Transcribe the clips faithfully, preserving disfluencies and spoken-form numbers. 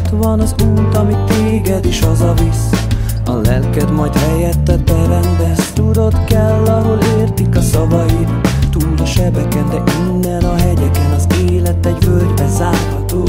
Ott van az út, ami téged is hazavisz, a lelked majd helyetted berendez. Tudod, kell, ahol értik a szavaid, túl a sebeken, de innen a hegyeken az élet egy völgybe zárható.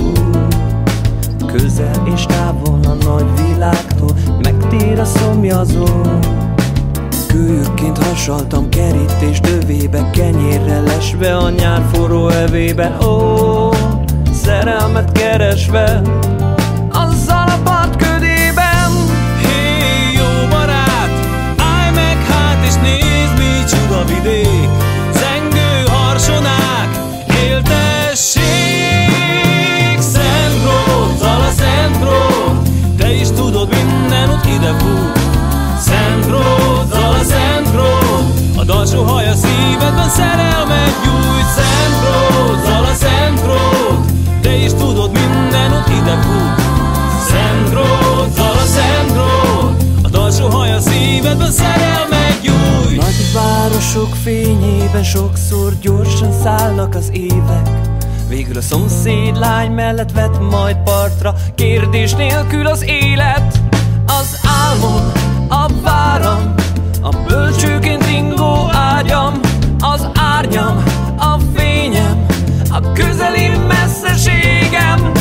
Közel és távol a nagy világtól megtér a szomjazó. Kőjükként hasaltam kerítés dövébe, kenyérre lesve a nyár forró evében. Ó, szerelmet keresve azzal a part ködében. Hé, jó barát, állj meg hát és nézd, mi csuda vidék. Zengő harsonák, éltesség. Szent Róz, a Szent Róz, te is tudod, minden út ide fut. Szent Róz, a Szent Róz, a dalsó haja szívedben szerelmet gyújt. Szent Róz, a Szent Róz, te is tudod, minden út ide fut. Szent Róz, a Szent Róz, a dalsó haja szívedben szerelmet gyújt. Nagy városok fényében sokszor gyorsan szállnak az évek, végül a szomszéd lány mellett vet majd partra, kérdés nélkül az élet. Az álmom, a váram, a bölcsőként ingó ágyam, az árnyam, a fényem, a közeli messzeségem.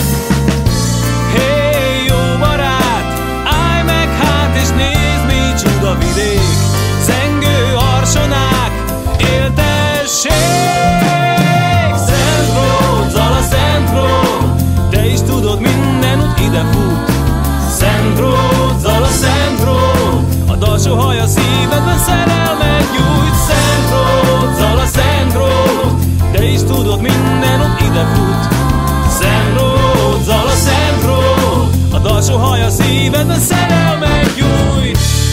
Hé, jó barát, állj meg hát és nézd, mi csuda vidék. Zengő harsonák, éltesség. Szent Róz, a Szent Róz, te is tudod, minden út ide fut. Szent Róz, a Szent Róz, a dalsó haja szívedben szerelmet gyújt. Szent Róz, a Szent Róz, te is tudod, minden út ide fut. Szent Róz, a Szent Róz, a dalsó haja szívedben szerelmet gyújt.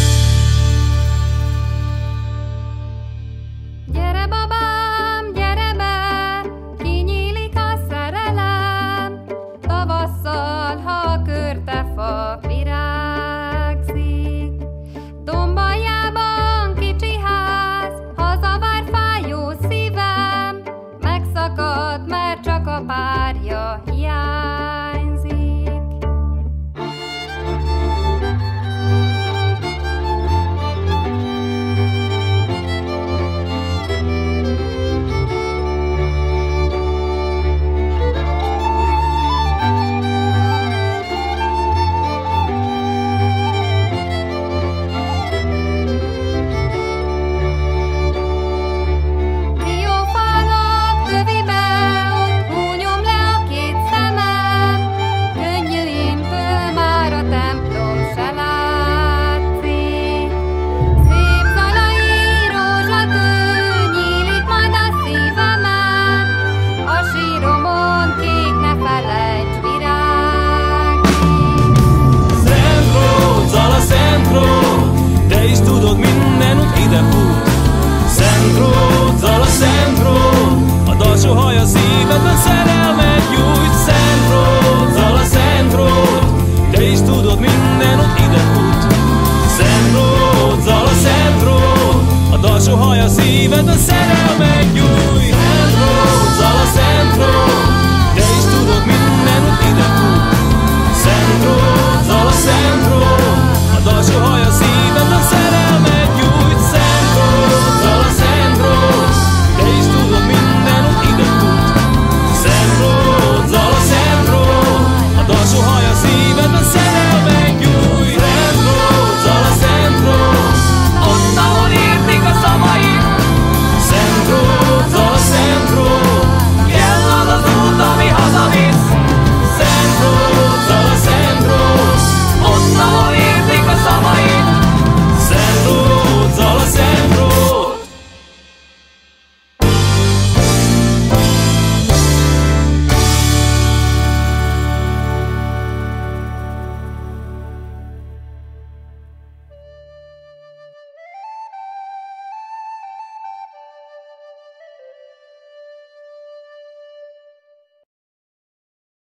Gyere babám, gyere be, kinyílik a szerelem. Tavasszal, ha a körtefa virágzik, dombaljában kicsi ház, hazavár fájó szívem, megszakad, mert csak a párja hiányzik. Diófalak tövibe, ott húnyom le a két szemem, könnyűimtől már a templom se látszik. Szép zalai rózsatő nyílik majd a szívemen, a síromon kék ne felejts virágzik. Szent Róz, a Szent Róz, te is tudod, minden út ide fut. Szent Róz, a Szent Róz, a dalsó haja szívedben szerelmet gyújt. Szent Róz, a Szent Róz, te is tudod, minden út ide fut. Szent Róz, a Szent Róz, a dalsó haja szívedben szerelmet gyújt. Szent Róz, a Szent Róz,